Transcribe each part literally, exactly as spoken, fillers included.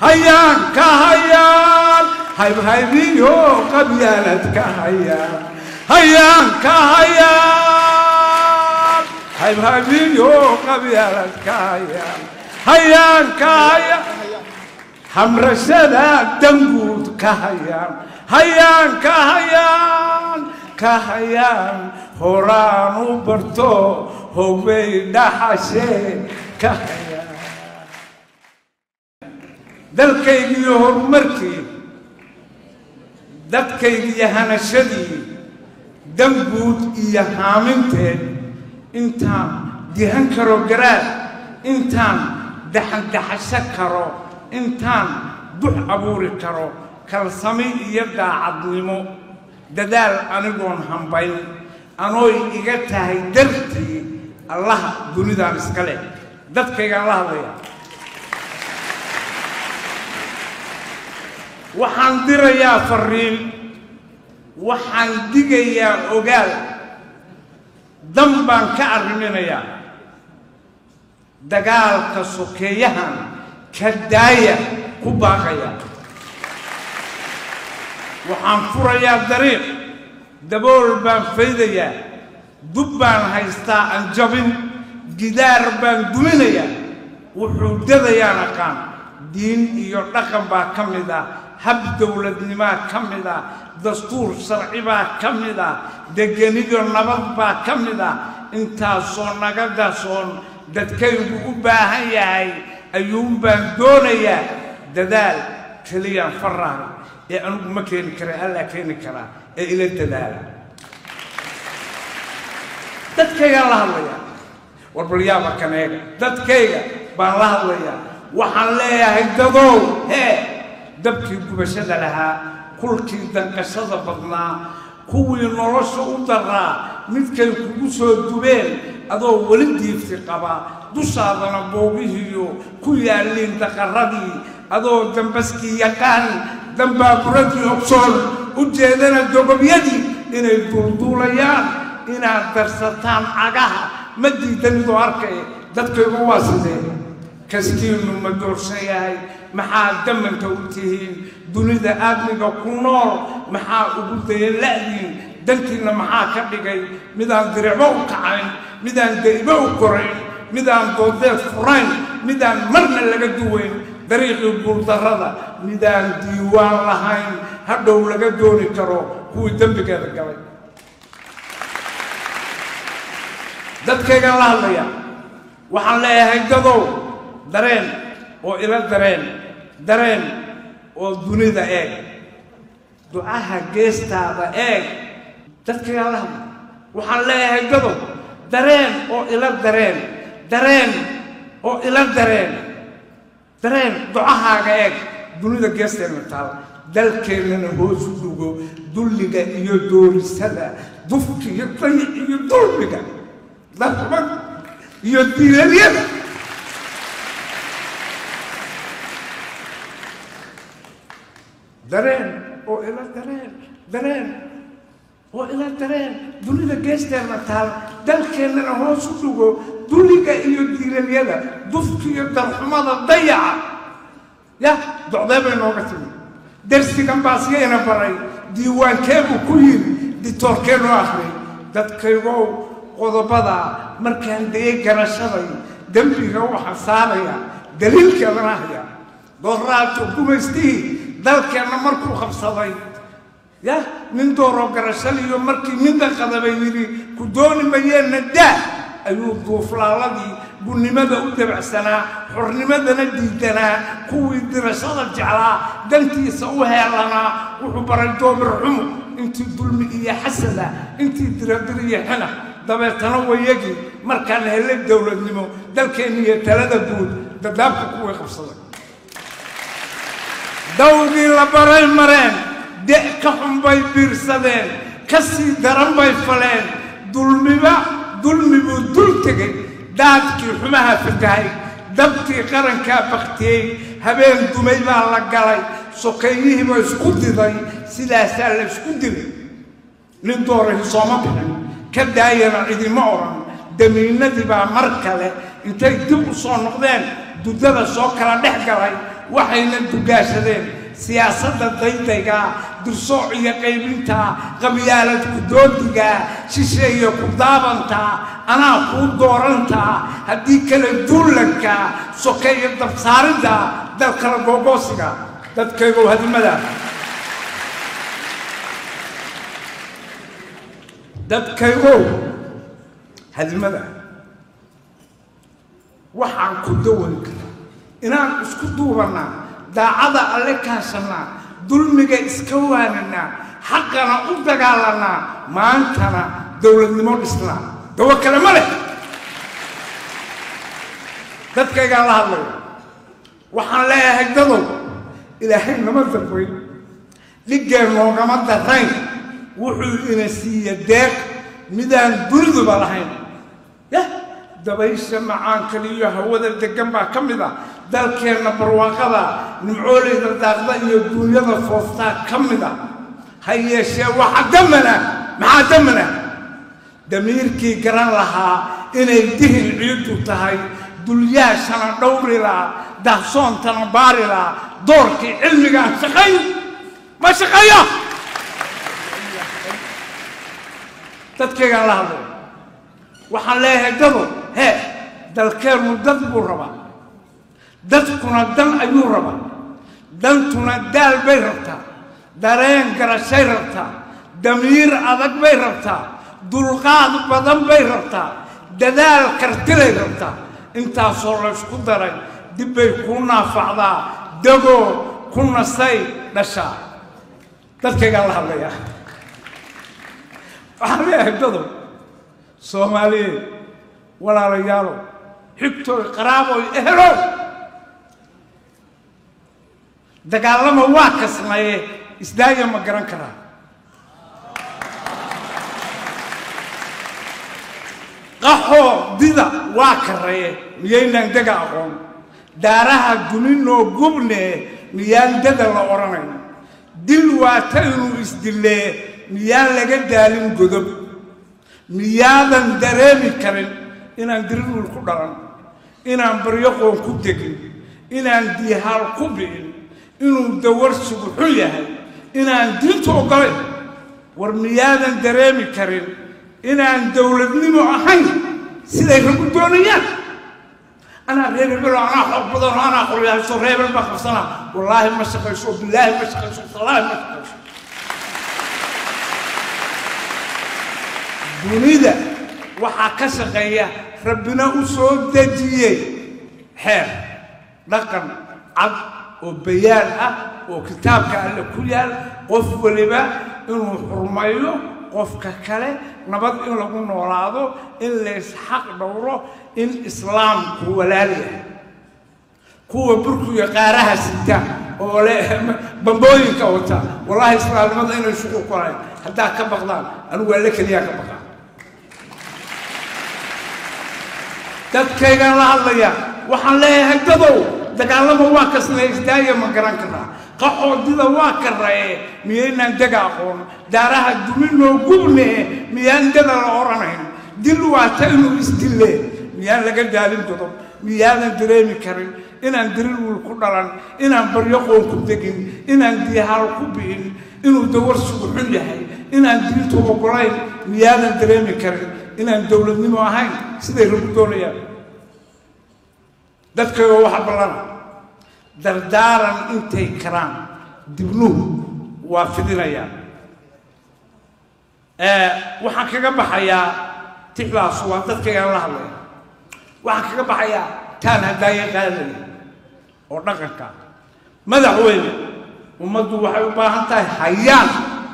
هيان كهيان هاي هاي بيو قبيلة كهيان هيان كهيان هاي هاي بيو قبيلة كهيان هيان كهيان همرسنا دنقود كهيان هيان كهيان كهيان هورانو برتو هو بيدا حسين كهيان dalkaygi iyo horumarkii dadkaygi iyo hanashadii danguud iyo haaminteed intaan dihan karo garaad intaan daxan daxasho karo intaan dux abuuri karo kalsami iyo daacadnimo dadaal anigoon hambayn anooy iga tahay dartii allah dunidaan iska leh dadkaygaan la hadlaya waxaan dirayaa fariin waxaan digayaa ogaal dan baan ka arriminayaa dagaalka sokeeyahan ka daaya ku baaqaya waxaan furayaa dariiq dabool baan faydayaa dub baan haystaa aan jabin gidaar baan duminayaa wuxuu dadayaan aqaan diin iyo dhaqan baa ka mid ah hab dowladnimaa ka mid ah dastuur sharci baa ka mid ah deganiyo nabad baa ka mid ah intaasoo naga gasoon dadkaygu u baahan yahay ayuun baan doonayaa dadaal keliyaan faraaga ee anugu ma keeni kara allaa keeni karaa ee ila dadaala dadkaygaan la hadlayaa warbalyaaba kaneega dadkayga baan la hadlayaa waxaan leeyahay dadow hee dabkii gubashada lahaa kulkii danqashada badnaa kuwii nolosha u daraa midkay kugu soo dubeen adoo weli diifti qaba dushaadana boogihiyo ku yaalliin daqarradii adoo dambaskii yaqaan dambaaburadii ogsoon u jeedana dogobyadii inay duulduulayaan inaad darsataan cagaha ma diidanidoo arkay dadkaygu waa sidee kastiinu ma doorsan yahay maxaa damanka u tihiin dunida aadmiga ku nool maxaa ugu dayan la'diin dantiinna maxaa ka dhigay midaan diricbo u kacayn midaan daybo u korayn midaan doodeed furayn midaan marna laga duwayn dariiqii guuldarrada midaan diiwaan lahayn hadhow laga dooni karo kuwii dembigeeda galay dadkaygaan la hadlaya waxaan leeyahay dadow dareen oo ila dareen dareen oo dunida eeg ducaha geestaada eeg dadkaygaan la hadlaya waxaan leeyahay dadow dareen oo ila dareen dareen oo ila dareen dareen ducahaaga eeg dunida geesteena taal dalkeennana hoos u dhugo dulliga iyo doorisada dufka iyo dayic iyo dulmiga dafmad iyo diilalyada dareen oo ila dareen dareen oo ila dareen dunida geesteena taal dalkeennana hoos u dhugo dulliga iyo diilalyada dufka iyo darxumada dayaca ya docdee bay nooga timi darsigan baasiyayna baray diiwaankeebuu ku yiri ditoorkeenu akhriyay dadkaygow qodobada markaan dayay garashaday dembiga waxaa saaraya daliilkeedana haya dooraadka gumaystii dalkeenna markuu qabsaday ya nin dooroo garashaliyo markii ninka qadabay yidhi ku dooni mayeenna daa ayuu duuflaaladii bunnimada u dabacsanaa xornimadana diidanaa kuwii dirashada jeclaa dantiisa u heelanaa wuxuu baray doomir xumo intii dulmi iyo xasada intii diradir iyo xina dabeetana wayagii markaan helay dowladnimo dalkeenna iyo talada guud dadaabka kuwii qabsaday dawgii la baray mareen de' ka xun bay biirsadeen ka sii daran bay faleen dulmiba dulmi buu dul tegey daadkii xumaha fatahay dabkii qarankaa baktiyey habeen dumay baa la galay sokeeyihiiba isku diday sidaasaa la isku dilay nin doorahi sooma bixin ka daayana cidima odhan damiinadii baa mar kale intay dib u soo noqdeen dudada soo kala dhex galay waxayna dugaashadeen siyaasadda daydayga dursooc iyo qaybinta qabyaalad ku doodiga shisheeye ku daabanta anaa kuu dooranta haddii kale duulanka sokeeyo dabsaaridda dalkala googoosiga dadkaygow hadimada dadkaygow hadimada waxaan ku dawan karaa inaan isku duubanaa daacada alle kaashanaa dulmiga iska waananaa xaqana u dagaalanaa maantana dowladnimo dhisnaa dawo kale ma leh dadkaygaan la hadlayo waxaan leeyahay dadow ilaahay nama dambayn dhiggeen noogama darayn wuxuu ina siiya deeq midaan duniduba lahayn yah dabaysha macaankali iyo hawada degan baa ka mid ah dalkeenna barwaaqada nimcooleyda daaqda iyo duunyada foostaa ka mid ah ha yeeshee waxa damana maxaa damana damiirkii garan lahaa inay dihin ciidu tahay dulyaashana dhowri lahaa dahsoontana baari lahaa doorkii cilmigaan shaqayn ma shaqeeyo dadkaygaan la hadlay waxaan leeyahay dado hee dalkeennu dad buu rabaa dadkuna dan ayuu rabaa dantuna daal bay rabtaa dareen garashay rabtaa damiir adag bay rabtaa dulqaad badan bay rabtaa dadaal kartilay rabtaa intaasoo la isku daray dib bay kuu naafacdaa dagoo ku nasay dhashaa dadkaygaan la hadlayaa waxaan leeyahay dadow soomaaliyeed walaalayaalow xigtooy qaraaboy ehelow dagaalama waa kasnaye isdaaya ma garan karaa qaxoo dida waa karraye miyaynaan dega aqoon daaraha guninoo gubne miyaan dada la odhanayn dil waata inuu isdillee miyaan laga daalin godob miyaadan dareemi karin inaan dirirul ku dhalan inaan baryoqoon ku degin inaan diihaal ku bi'in inuu dawarsigu xun yahay inaan diinta ogolayn war miyaadan dareemi karin inaan dowladnimo ahayn siday ragu doonayaan anaa reer hebelo anaa xoog badan oo anaa qoryahayso reer hebel baa qabsanaa wallaahi ma shaqayso bilaahi ma shaqayso wallaahi ma shaqayso dunida waxaa ka shaqeeya rabbina u soo dejiyey xeer dhaqan cad oo bayaan ah oo kitaabka alle ku yaal qof waliba inuu xurmayo qofka kale nabad in lagu noolaado in lees xaq dhowro in islaamku walaal yahay kuwa burkiga qaaraha sita oo le bambooyinka wata wallaahi islaamnimada inay shuqu qoraan haddaa ka baqdaan anigu alle keliya ka baqaan dadkaygaan la hadlaya waxaan leeyahay dadow dagaalama waa kasnay isdaaya ma garan karaa qaxoodida waa karraye miyaynaan dega aqoon daaraha duminoo gubne miyaan dada la odhanayn dil waata inuu isdillee miyaan laga daalin godob miyaadan dareemi karin inaan dirirwil ku dhalan inaan baryoqoon ku degin inaan diihaal ku bi'in inuu dawarsigu xun yahay inaan diintu ogolayn miyaadan dareemi karin inaan dowladnimo ahayn siday ragu doonayaan dadkayga waxa ballana dardaaran intay karaan dibnuhu waa fidinayaan waxaan kaga baxayaa tixdaas waa dadkaygaan la hadlaya waxaan kaga baxayaa taan haddaaya qaadaya oo dhaqanka madaxweyne ummaddu waxay u baahan tahay hayaan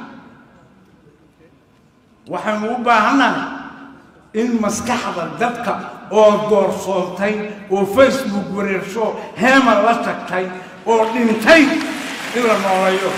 waxaynu u baahannahay in maskaxda dadka oo doorsoontay oo facebook wareersho heema la tagtay oo dhintay in la nooleeyo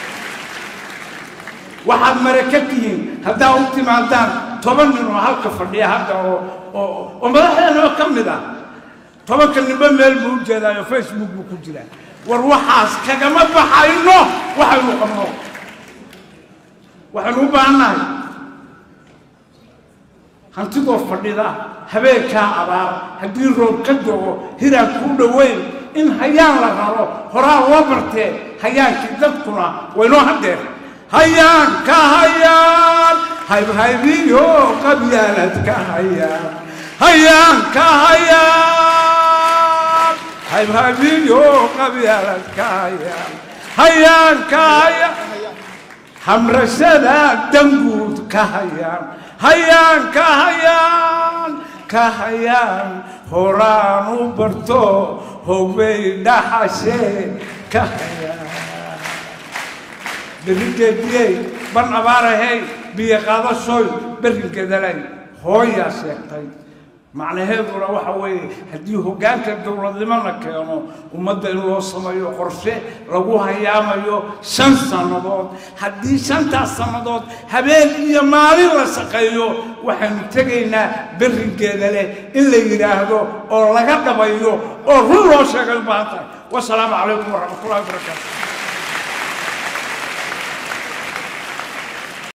waxaad maraka tihiin haddaa u timaadaan toban nin oo halka fadhiya hadda oo oo madaxdeena ka mid ah tobanka ninba meel buu jeedaayo facebook buu ku jiraa war waxaas kagama baxayno waxaynu qabno waxaynu u baahannahay hantidoo fadhida habeenkaa abaar haddii roob ka dogo hiraan kuu dhoweyn إن هيان لغارو هرا وبرتي هيان كدتكنا وينو هدير هيان كهيان هاي هاي بيو قبيالة كهيان هيان كهيان هاي هاي بيو قبيالة كهيان هيان كهيان همرسنا دنقود كهيان هيان كهيان كهيان هورانو برتو هو بيدا حسين كهيان بريكدي بن أباره هاي بيقاضى شوي بريكدلي هو يا سيقتي معنى هذا روح وي هديه كانت الدولة لمن كانوا ومدة إنه صميو قرشة روها ياميو شن سنوات هدي شن تاع سنوات هبين يا مالي وسقيو وحن تجينا برجالة إلا يراهدو أو لقى بيو أو هو شغل باطل والسلام عليكم ورحمة الله وبركاته.